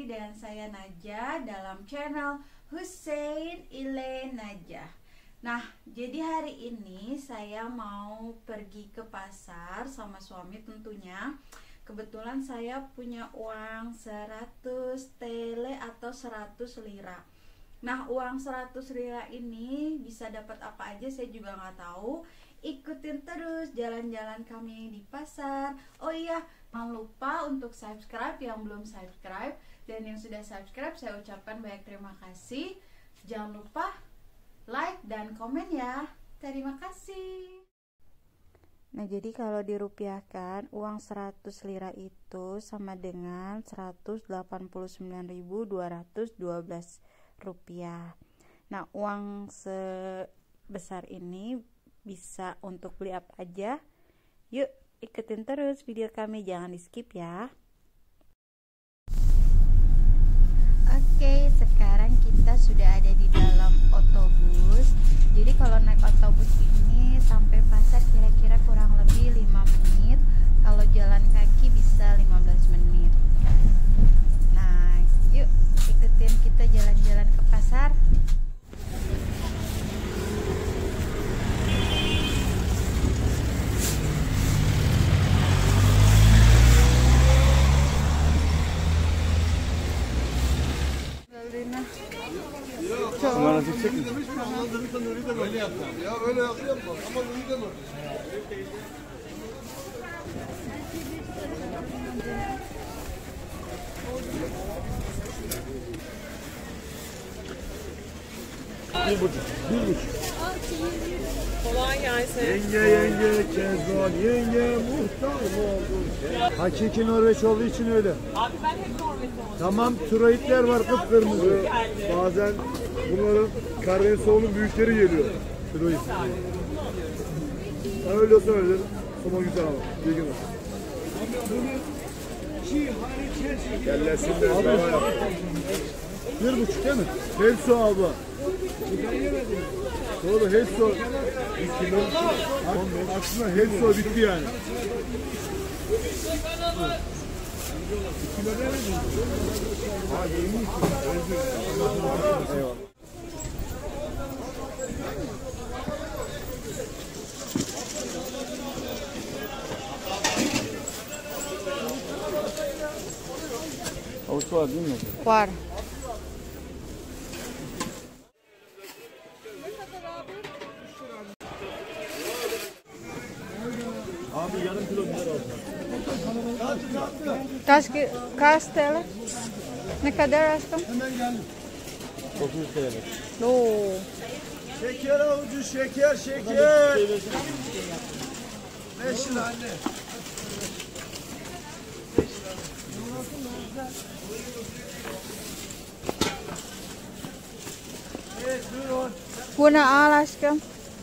kembali dengan saya Najah dalam channel Hussein Ile Najah. Nah, jadi hari ini saya mau pergi ke pasar sama suami tentunya. Kebetulan saya punya uang 100 tele atau 100 lira. Nah, uang 100 lira ini bisa dapat apa aja saya juga nggak tahu. Ikutin terus jalan-jalan kami di pasar. Oh iya, jangan lupa untuk subscribe yang belum subscribe, dan yang sudah subscribe saya ucapkan banyak terima kasih. Jangan lupa like dan komen ya. Terima kasih. Nah, jadi kalau dirupiahkan uang 100 lira itu sama dengan 189.212 rupiah. Nah, uang sebesar ini bisa untuk beli apa aja? Yuk, ikutin terus video kami, jangan di skip ya. Oke, sekarang kita sudah ada di dalam otobus. Jadi kalau naik otobus ini sampai pasar kira-kira kurang lebih 5 menit. Kalau jalan kaki bisa 15 menit. Nah, yuk ikutin kita jalan-jalan ke pasar. Bana çekecek mi? Öyle yapma. Ya öyle yapma. Ama öyle deme. Bir buçuk. Kolay gelsin. Yenge Kezban yenge muhtar mı oldun? Hakiki Norveç olduğu için öyle. Abi ben hep Norveç oldum. Tamam, Troitler var kıpkırmızı. Bazen bunların Karrensoğlu'nun büyükleri geliyor. Troit. Ben öyle olsa öyle dedim. Soma güzel ama. Bilgin olsun. Kellesinden bana yap. 1,5 değil mi? Helso abla. Doğru, Helso. 1 kilo. Aslında Helso bitti yani. 2 kilo ne mi? Ha, 22 kilo. Eyvallah. Avuç var değil mi? Var. Abi yarım kilo biber al. Kaç TL? Ne kadar aşkım? Hemen geldim. 900 TL. Oo. Şeker avucu, şeker. 5 lira anne. Evet, buyurun. Bunu al aşkım.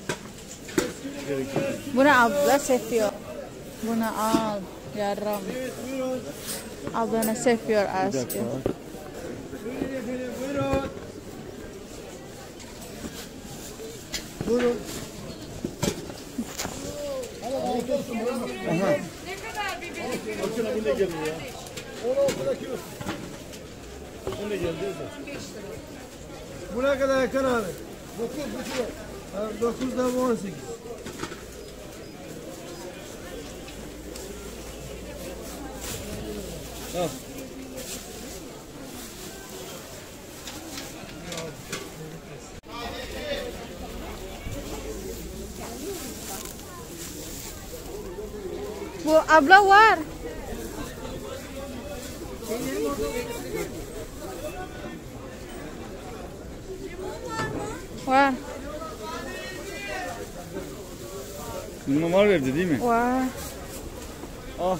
Bunu abla seviyor. Bunu al yarım. Evet, buyurun. Abla seviyor aşkım. Buyurun efendim, buyurun. Buyurun. Aha. Ne kadar biber? Bakın bu ne geliyor ya? 16 kilo. Bu ne geldi? 15 lira. Bu ne kadar Hakan abi? 9'da bu 18. Al. Bu abla var. Var. Numara verdi değil mi? Var. Al.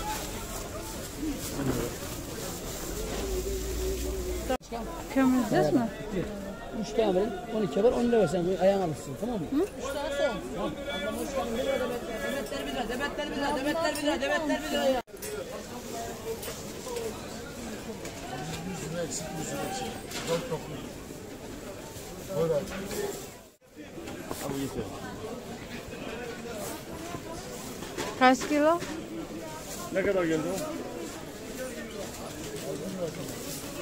Kömüreceğiz mi? 3 tane verin, 12 var, 10 lira versen ayağını alırsın, tamam mı? 3 tane son. Tamam. Ablam hoş geldin, 1 lira demetler 1 lira, demetler 1 lira ya. 100 lira eksik. 4 toplu. Buyur abi. Abi yeter. Kaç kilo? Ne kadar geldi o?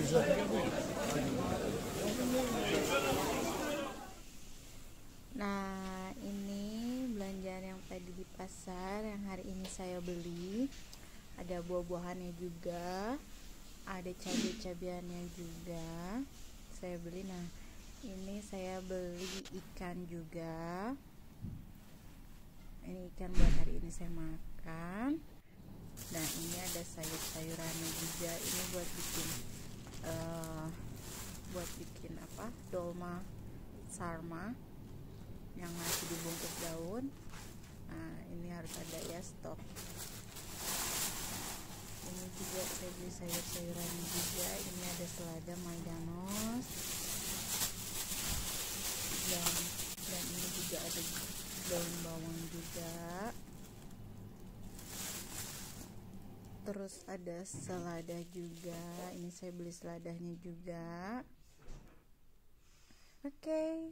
Nah, ini belanjaan yang tadi di pasar yang hari ini saya beli. Ada buah-buahannya juga, ada cabai-cabiannya juga saya beli. Nah, ini saya beli ikan juga. Ini ikan buat hari ini saya makan. Nah, ini ada sayur-sayurannya juga. Ini buat bikin apa? Dolma sarma yang masih dibungkus daun. Nah, ini harus ada ya, stok. Ini juga saya beli sayur-sayurannya juga. Ini ada selada Maidanos, dan ini juga ada daun bawang juga. Terus ada selada juga. Ini saya beli seladanya juga. Oke.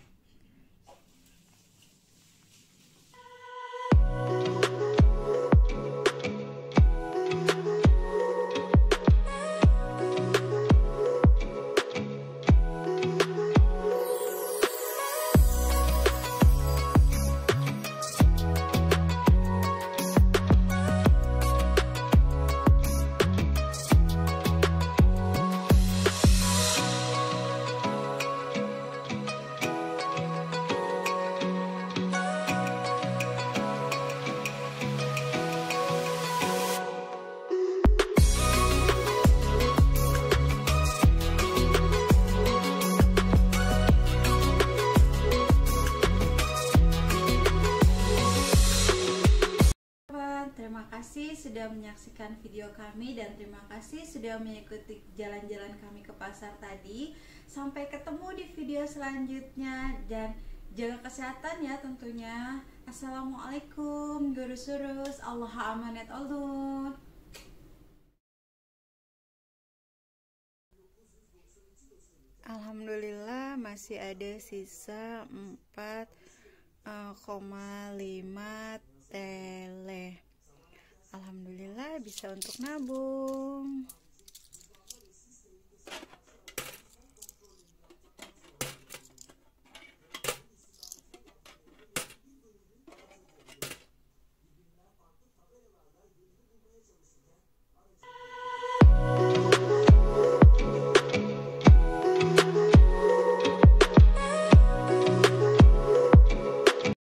Terima kasih sudah menyaksikan video kami dan terima kasih sudah mengikuti jalan-jalan kami ke pasar tadi. Sampai ketemu di video selanjutnya dan jaga kesehatan ya tentunya. Assalamualaikum guru surus, Allah amanat Allah. Alhamdulillah masih ada sisa 4,5 tele. Alhamdulillah bisa untuk nabung.